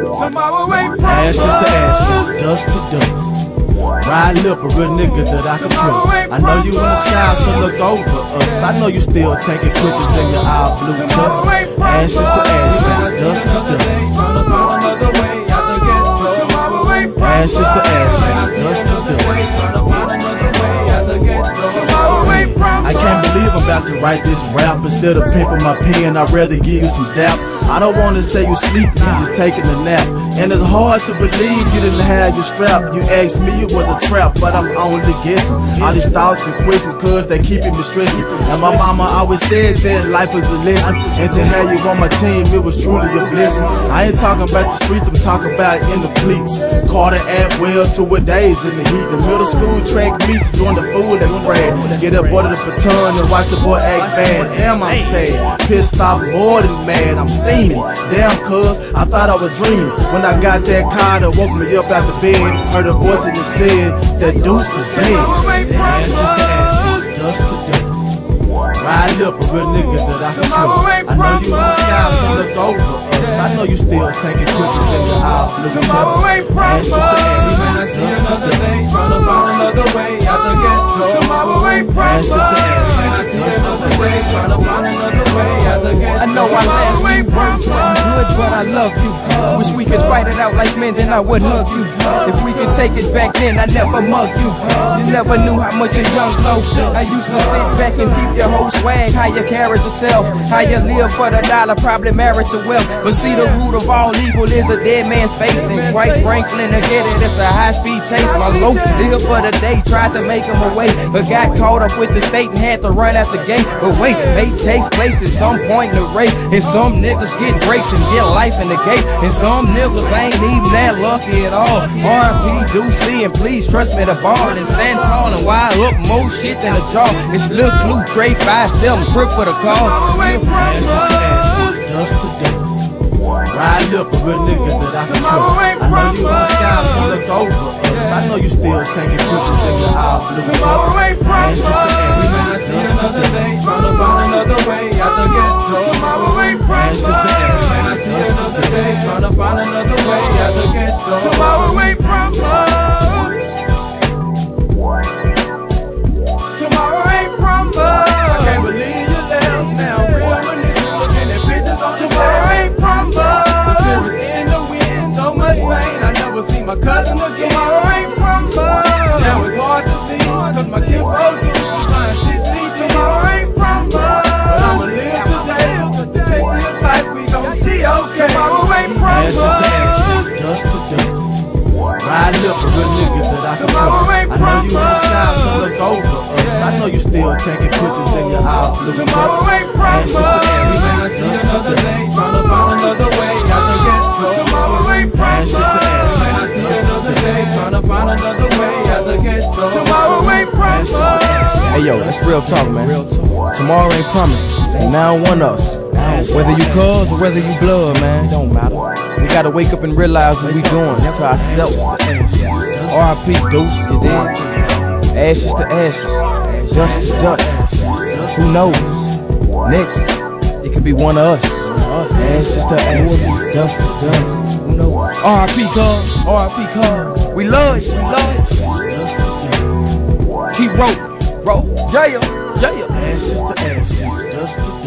Tomorrow ain't promised. Ashes to ashes, dust to dust. Ride lip, a real nigga that I can trust. I know you in the sky, so look over us. I know you still taking pictures in your eye blue chucks. Ashes to ashes, dust to dust. Ashes to ashes, dust to dust. I can't believe I'm about to write this rap. Instead of pimping my pen, I'd rather give you some dap. I don't wanna say you sleeping, you just taking a nap. And it's hard to believe you didn't have your strap. You asked me it was a trap, but I'm only guessing. All these thoughts and questions, cause they keeping me stressing. And my mama always said that life is a lesson, and to have you on my team, it was truly a blessing. I ain't talking about the streets, I'm talking about in the cleats. Carter Atwell to a days in the heat. The middle school track meets doing the food that spread. Get up under the baton and watch the boy act bad. Damn, I'm sad, pissed off more than mad. I'm steaming, damn cuz, I thought I was dreaming. When I got that car that woke me up out the bed, heard a voice that said that Deuce is dead. Ashes to ashes, dust to dust. Ride up, a real nigga that I can trust. I know you in the sky, so look over us. I know you still taking pictures in your eye blue chucks. Ashes to ashes, dust to dust. Tryna find another way out the ghetto. Tomorrow ain't promised. Ashes to ashes, dust to dust. Tryna find another way out the ghetto. I know our last few words weren't good, but I love you. Wish we could fight it out like men, then I would hug you. If we could take it back then, I never mug you. You never knew how much a young low. I used to sit back and peep your whole swag, how you carry yourself, how you live for the dollar, probably married to wealth. But see, the root of all evil is a dead man's face. And quite frankly, to get it, it's a high-speed chase. My low live for the day, tried to make him away, but got caught up with the state and had to run out the gate. But wait, fate takes place at some point in the race, and some niggas get breaks and get life in the gate, and some niggas ain't even that lucky at all. R.I.P. Deuce, and please trust me, the ball and stand tall and wide up more shit than a jaw. It's Lil Clue, Trey 5-7, grip for the call. Ashes to ashes, dust to dust. Ride up, a real nigga that I can trust. I know you in the sky, so look over us. I know you still taking pictures in your eye blue chucks. Ashes to ashes, dust to dust. Tryna find another way out the ghetto. Tomorrow ain't promised. Ashes to ashes, dust to dust. Tryna find another way out the ghetto. Tomorrow ain't promised. Tomorrow ain't promised. I can't believe you left now. Real when this is looking at pictures on the tomorrow ain't promised. The spirits in the wind, so much pain. I never see my cousin again. Tomorrow ain't promised. Now it's hard to see, cause my kid folks do. I'm flying 6 feet. Tomorrow ain't promised. But I'ma live today. But the pace still tight, we gon' see, okay. Tomorrow ain't promised. Ashes to ashes, dust to dust. Ride up, a real nigga that I can trust. I know you in the sky, so look over us. I know you still taking pictures in your eye blue chucks. Ashes to ashes, dust to dust. Tryna find another way out the ghetto. Tomorrow ain't promised. Ashes to ashes, dust to dust. Tryna find another way out the ghetto. Tomorrow ain't promised. Hey yo, that's real talk, man. Tomorrow ain't promised, and now one us. Whether you cuz or whether you blood, man, it don't matter. We gotta wake up and realize what we doing to ourselves. R.I.P. Deuce, you dig? Ashes to ashes, dust to dust. Who knows? Next, it could be one of us. Ashes to ashes, dust to dust. Who knows? R.I.P. cuz, R.I.P. cuz. We love you, we love you. Keep rolling, roll, yeah, yeah. Ashes to ashes, dust to dust.